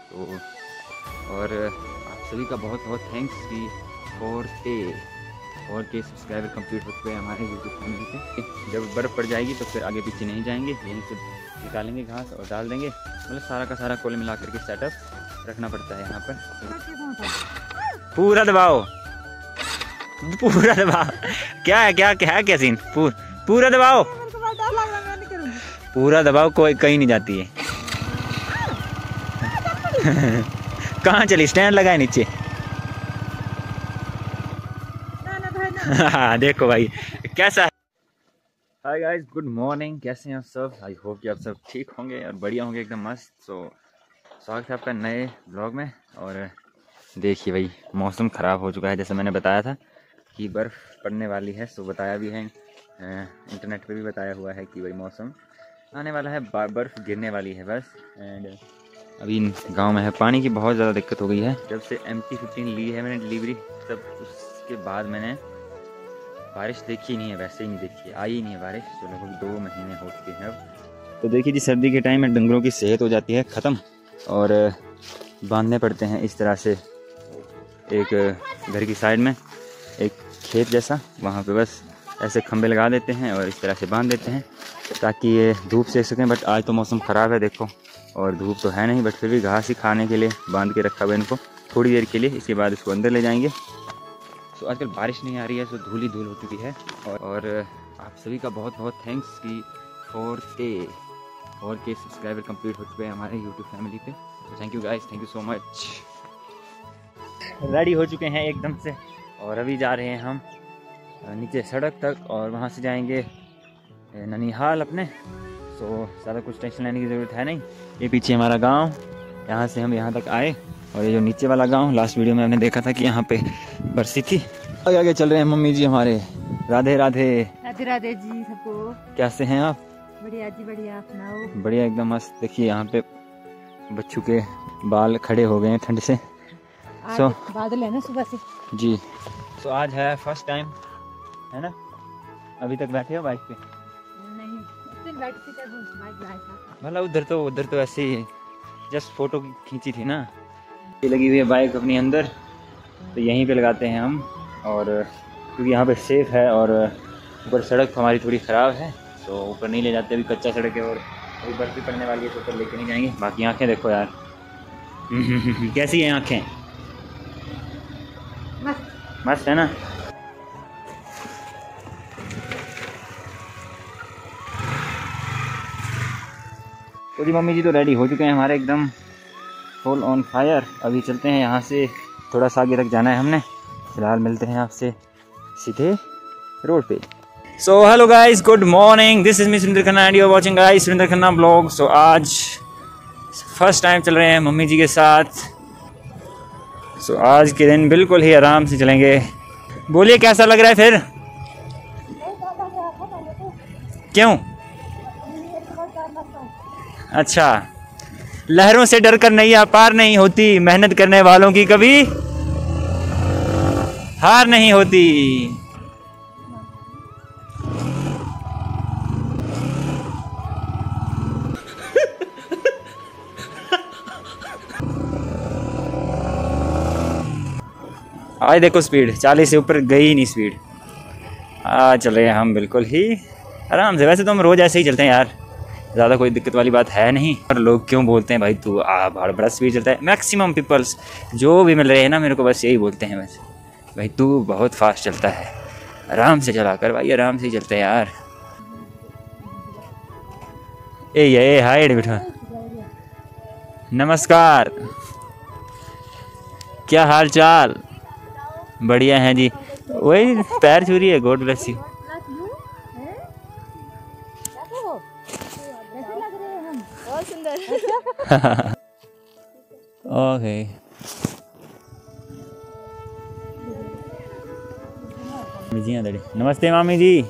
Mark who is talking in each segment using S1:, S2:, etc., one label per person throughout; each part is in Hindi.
S1: तो और आप सभी का बहुत बहुत थैंक्स कि 4K सब्सक्राइबर कंप्लीट हो चुके हैं हमारे यूट्यूब फैमिली पे। जब बर्फ़ पड़ जाएगी तो फिर आगे पीछे नहीं जाएंगे, यहीं से निकालेंगे घास और डाल देंगे। मतलब सारा का सारा कुल मिला करके सेटअप रखना पड़ता है यहाँ पर। पूरा दबाओ, पूरा दबाओ। क्या है, क्या है, क्या सीन? पूरा दबाओ, पूरा दबाओ, कोई कहीं नहीं जाती है। कहाँ चली? स्टैंड लगा है नीचे। हाँ देखो भाई कैसा है। Hi guys, good morning. कैसे हैं आप सब? आई होप कि आप सब ठीक होंगे और बढ़िया होंगे, एकदम मस्त। स्वागत है आपका नए ब्लॉग में। और देखिए भाई, मौसम ख़राब हो चुका है, जैसे मैंने बताया था कि बर्फ़ पड़ने वाली है। बताया भी है, इंटरनेट पे भी बताया हुआ है कि भाई मौसम आने वाला है, बर्फ़ गिरने वाली है बस। एंड अभी गांव में है, पानी की बहुत ज़्यादा दिक्कत हो गई है। जब से MT-15 ली है मैंने डिलीवरी, तब उसके बाद मैंने बारिश देखी नहीं है, वैसे ही नहीं देखी है, आई ही नहीं है बारिश। तो लगभग 2 महीने हो चुके हैं अब। तो देखिए जी, सर्दी के टाइम में डंगरों की सेहत हो जाती है ख़त्म, और बांधने पड़ते हैं इस तरह से। एक घर की साइड में एक खेत जैसा, वहाँ पे बस ऐसे खंबे लगा देते हैं और इस तरह से बांध देते हैं ताकि ये धूप सेक सकें। बट आज तो मौसम ख़राब है देखो, और धूप तो है नहीं, बट फिर भी घास ही खाने के लिए बांध के रखा हुआ है इनको थोड़ी देर के लिए। इसके बाद इसको अंदर ले जाएंगे। तो आजकल बारिश नहीं आ रही है, तो धूल ही धूल हो चुकी है। और आप सभी का बहुत बहुत थैंक्स कि 4K सब्सक्राइबर कंप्लीट हो चुके हैं हमारे यूट्यूब फैमिली पे। तो thank you guys, thank you so much. Ready हो चुके हैं एकदम से, और अभी जा रहे हैं हम नीचे सड़क तक, और वहाँ से जाएंगे ननिहाल अपने। ज़्यादा कुछ टेंशन लेने की ज़रूरत है नहीं। ये पीछे हमारा गांव, यहाँ से हम यहाँ तक आए, और ये जो नीचे वाला गांव, लास्ट वीडियो में हमने देखा था कि यहाँ पे बरसी थी। आगे आगे चल रहे हैं मम्मी जी हमारे। राधे राधे।
S2: राधे राधे जी सबको।
S1: कैसे हैं आप?
S2: बढ़िया जी बढ़िया, आप सुनाओ?
S1: बढ़िया एकदम मस्त। देखिए यहाँ पे बच्चों के बाल खड़े हो गए हैं ठंड से।
S2: बादल है ना सुबह से
S1: जी। आज है फर्स्ट टाइम, है ना? अभी तक बैठे हो बाइक पे?
S2: नहीं, बैठती थी बाइक।
S1: भला उधर तो ऐसे ही जस्ट फोटो खींची थी ना। ये लगी हुई है बाइक अपनी अंदर, तो यहीं पे लगाते हैं हम। और क्योंकि यहाँ पे सेफ है, और ऊपर सड़क हमारी थोड़ी ख़राब है, तो ऊपर नहीं ले जाते, अभी कच्चा सड़क है, और अभी बर्फ़ भी पड़ने वाली है, तो ऊपर लेके नहीं जाएंगे। बाकी आँखें देखो यार। कैसी हैं आँखें? मस्त है ना? तो जी मम्मी जी तो रेडी हो चुके हैं हमारे, एकदम फुल ऑन फायर। अभी चलते हैं यहाँ से, थोड़ा सा आगे तक जाना है हमने। फिलहाल मिलते हैं आपसे सीधे रोड पे। So hello guys, good morning, this is me Surendra Khanna and you are watching guys Surendra Khanna blog. आज फर्स्ट टाइम चल रहे हैं मम्मी जी के साथ। आज के दिन बिल्कुल ही आराम से चलेंगे। बोलिए कैसा लग रहा है फिर? क्यों? अच्छा, लहरों से डरकर नैया पार नहीं होती, मेहनत करने वालों की कभी हार नहीं होती। आज देखो स्पीड 40 से ऊपर गई ही नहीं स्पीड। आज चल रहे हैं हम बिल्कुल ही आराम से। वैसे तो हम रोज़ ऐसे ही चलते हैं यार, ज़्यादा कोई दिक्कत वाली बात है नहीं। और लोग क्यों बोलते हैं भाई तू बड़ा स्पीड चलता है? मैक्सिमम पीपल्स जो भी मिल रहे हैं ना मेरे को, बस यही बोलते हैं बस, भाई तू बहुत फास्ट चलता है, आराम से चला कर भाई, आराम से ही चलते हैं यार। ए हाय बेटा, नमस्कार, क्या हाल चाल? बढ़िया है जी। वही पैर छू रही है, गॉड ब्लेस यू। ओके, नमस्ते मामी जी।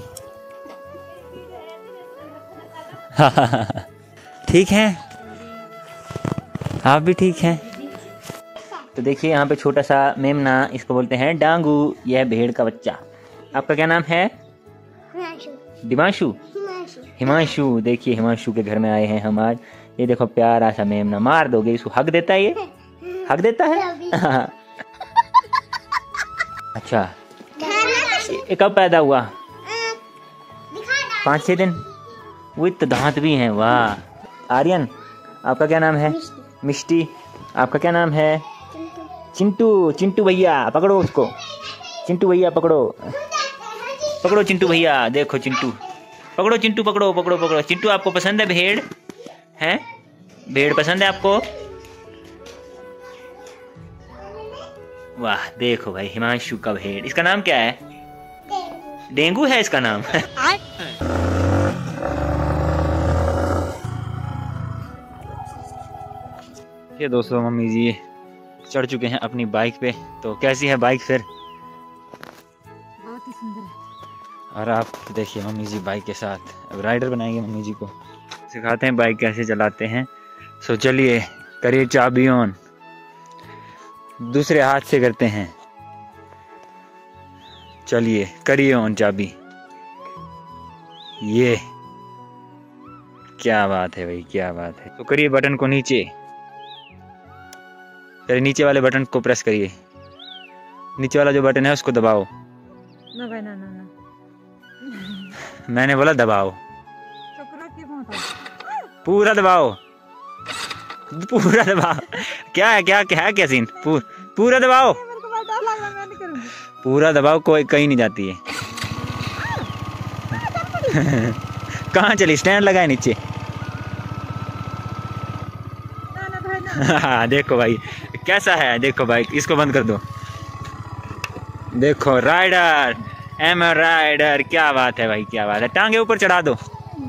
S1: ठीक हैं आप भी? ठीक हैं। तो देखिए यहाँ पे छोटा सा मेमना, इसको बोलते हैं डांगू। यह है भेड़ का बच्चा। आपका क्या नाम है? दिमांशु। हिमांशु। देखिए हिमांशु के घर में आए हैं हम आज। ये देखो प्यारा सा मेमना, मार दोगे इसको? हक देता है, ये हक देता है। अच्छा, ये कब पैदा हुआ? 5-6 दिन। वो तो दांत भी हैं, वाह। आर्यन, आपका क्या नाम है? मिष्टी। आपका क्या नाम है? चिंटू। चिंटू भैया पकड़ो उसको, चिंटू भैया पकड़ो, पकड़ो चिंटू भैया। देखो चिंटू, पकड़ो चिंटू, पकड़ो पकड़ो पकड़ो। चिंटू, आपको पसंद है भेड़? हैं, भेड़ पसंद है आपको? वाह, देखो भाई हिमांशु का भेड़। इसका नाम क्या है? डेंगू है इसका नाम। ये दोस्तों मम्मी जी चढ़ चुके हैं अपनी बाइक पे। तो कैसी है बाइक फिर?
S2: बहुत ही सुंदर है।
S1: और आप देखिए मम्मी जी बाइक के साथ अब राइडर बनाएंगे, मम्मी जी को सिखाते हैं बाइक कैसे चलाते हैं। सो चलिए करिए चाबी ऑन, दूसरे हाथ से करते हैं। चलिए करिए ऑन चाबी। ये क्या बात है भाई, क्या बात है। तो करिए बटन को नीचे, चलिए नीचे वाले बटन को प्रेस करिए। नीचे वाला जो बटन है उसको दबाओ।
S2: ना भाई ना ना ना।
S1: मैंने बोला दबाओ, पूरा दबाओ, पूरा दबाओ। क्या है, क्या क्या है, क्या सीन? पूरा दबाओ, पूरा दबाओ, कोई कहीं नहीं जाती है। कहाँ चली? स्टैंड लगा है नीचे। हाँ देखो भाई कैसा है, देखो भाई इसको बंद कर दो। देखो राइडर, एम राइडर, क्या बात है भाई, क्या बात है। टांगे ऊपर चढ़ा दो।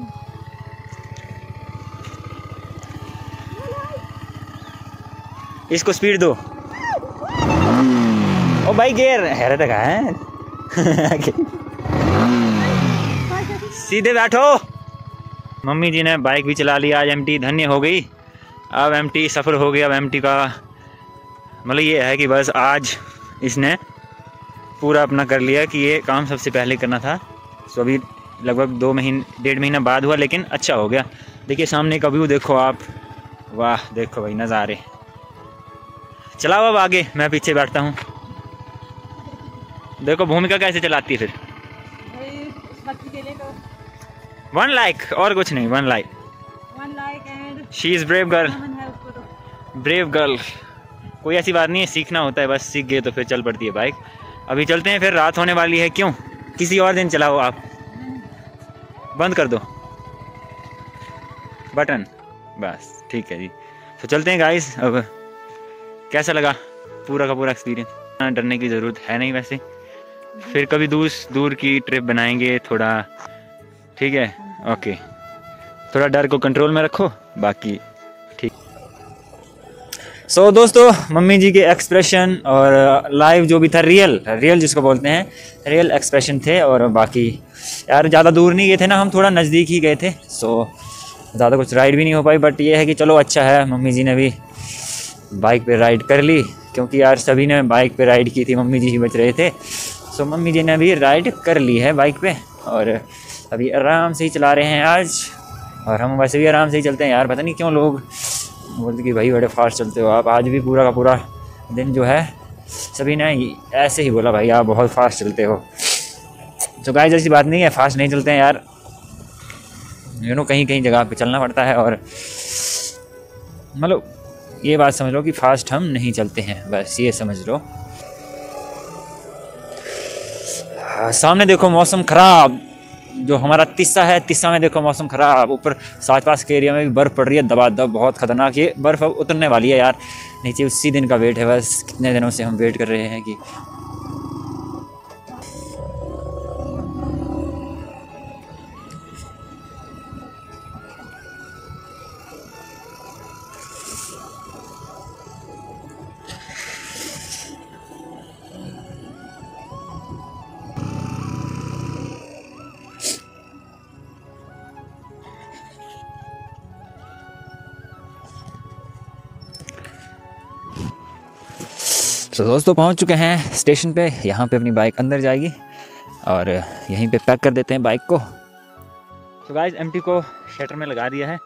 S1: इसको स्पीड दो। ओ भाई गियर हैरत है। सीधे बैठो। मम्मी जी ने बाइक भी चला लिया, आज एमटी धन्य हो गई। अब एमटी सफ़र हो गया। अब एमटी का मतलब ये है कि बस आज इसने पूरा अपना कर लिया कि ये काम सबसे पहले करना था। सो अभी लगभग 1.5 महीना बाद हुआ, लेकिन अच्छा हो गया। देखिए सामने का व्यू देखो आप, वाह देखो भाई नज़ारे। चलाओ अब आगे, मैं पीछे बैठता हूँ। देखो भूमिका कैसे चलाती है फिर। 1 लाइक और कुछ नहीं, 1 like. She is brave girl, brave girl. कोई ऐसी बात नहीं है, सीखना होता है, बस सीख गए तो फिर चल पड़ती है बाइक। अभी चलते हैं, फिर रात होने वाली है। क्यों, किसी और दिन चलाओ आप। बंद कर दो बटन, बस ठीक है जी। तो चलते हैं गाइस। अब कैसा लगा पूरा का पूरा एक्सपीरियंस? डरने की ज़रूरत है नहीं वैसे। फिर कभी दूर की ट्रिप बनाएंगे थोड़ा, ठीक है? ओके, थोड़ा डर को कंट्रोल में रखो, बाकी ठीक। सो दोस्तों मम्मी जी के एक्सप्रेशन और लाइव जो भी था, रियल जिसको बोलते हैं, रियल एक्सप्रेशन थे। और बाकी यार ज़्यादा दूर नहीं गए थे ना, हम थोड़ा नज़दीक ही गए थे। सो ज़्यादा कुछ राइड भी नहीं हो पाई, बट ये है कि चलो अच्छा है मम्मी जी ने भी बाइक पे राइड कर ली, क्योंकि यार सभी ने बाइक पे राइड की थी, मम्मी जी ही बच रहे थे। सो मम्मी जी ने भी राइड कर ली है बाइक पे, और अभी आराम से ही चला रहे हैं आज। और हम वैसे भी आराम से ही चलते हैं यार, पता नहीं क्यों लोग बोलते कि भाई बड़े फास्ट चलते हो आप। आज भी पूरा का पूरा दिन जो है सभी ने ऐसे ही बोला, भाई आप बहुत फास्ट चलते हो। तो गाइस ऐसी बात नहीं है, फास्ट नहीं चलते हैं यार, कहीं कहीं जगह पे चलना पड़ता है। और मतलब ये बात समझ लो कि फास्ट हम नहीं चलते हैं, बस ये समझ लो। सामने देखो मौसम ख़राब, जो हमारा तिस्सा है, तिस्सा में देखो मौसम ख़राब। ऊपर साथ पास के एरिया में भी बर्फ़ पड़ रही है दबादब, बहुत ख़तरनाक। ये बर्फ़ अब उतरने वाली है यार नीचे। उसी दिन का वेट है बस, कितने दिनों से हम वेट कर रहे हैं कि तो दोस्तों पहुंच चुके हैं स्टेशन पे। यहाँ पे अपनी बाइक अंदर जाएगी और यहीं पे पैक कर देते हैं बाइक को। तो गाइस एमटी को शटर में लगा दिया है,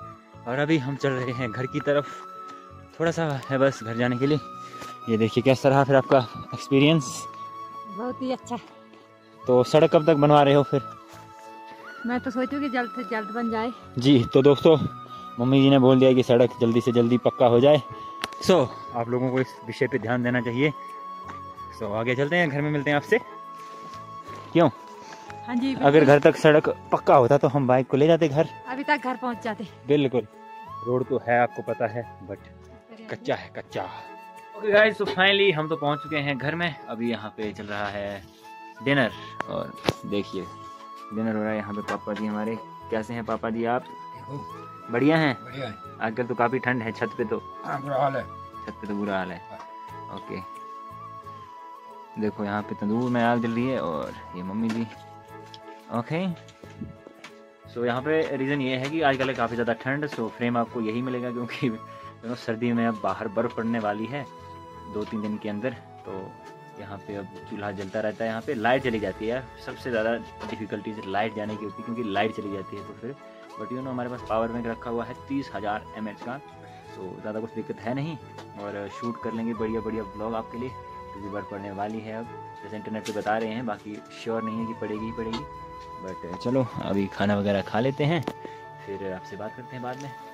S1: और अभी हम चल रहे हैं घर की तरफ। थोड़ा सा है बस घर जाने के लिए। ये देखिए कैसा रहा फिर आपका एक्सपीरियंस?
S2: बहुत ही अच्छा।
S1: तो सड़क कब तक बनवा रहे हो फिर?
S2: मैं तो सोचूं कि जल्द से जल्द बन जाए। जी
S1: तो दोस्तों, मम्मी जी ने बोल दिया कि सड़क जल्दी से जल्दी पक्का हो जाए। आप लोगों को इस विषय पे ध्यान देना चाहिए। आगे चलते हैं, घर में मिलते हैं आपसे। क्यों?
S2: हाँ जी।
S1: अगर घर तक सड़क पक्का होता तो हम बाइक को ले जाते घर,
S2: अभी तक घर पहुंच जाते।
S1: बिल्कुल। रोड तो है आपको पता है, बट कच्चा है, कच्चा। ओके गाइस, तो फाइनली हम तो पहुंच चुके हैं घर में। अभी यहाँ पे चल रहा है डिनर, और देखिए डिनर हो रहा है यहाँ पे। पापा जी हमारे, कैसे हैं पापा जी आप? बढ़िया हैं? बढ़िया है। आजकल तो काफी ठंड है छत पे, तो बुरा हाल है। छत पे तो बुरा हाल है। ओके, देखो यहाँ पे तंदूर में आग जल रही है, और ये मम्मी जी। ओके, यहाँ पे रीज़न ये है कि आजकल है काफ़ी ज़्यादा ठंड। फ्रेम आपको यही मिलेगा, क्योंकि सर्दी में अब बाहर बर्फ़ पड़ने वाली है 2-3 दिन के अंदर। तो यहाँ पे अब चूल्हा जलता रहता है। यहाँ पे लाइट चली जाती है यार, सबसे ज़्यादा डिफ़िकल्टीज लाइट जाने की होती है, क्योंकि लाइट चली जाती है। तो फिर बट हमारे पास पावर बैंक रखा हुआ है 30,000 mAh का, तो ज़्यादा कुछ दिक्कत है नहीं। और शूट कर लेंगे बढ़िया बढ़िया ब्लॉग आपके लिए, क्योंकि बर्फ़ पड़ने वाली है अब, जैसे इंटरनेट पे बता रहे हैं। बाकी श्योर नहीं है कि पड़ेगी ही पड़ेगी, बट चलो अभी खाना वगैरह खा लेते हैं, फिर आपसे बात करते हैं बाद में।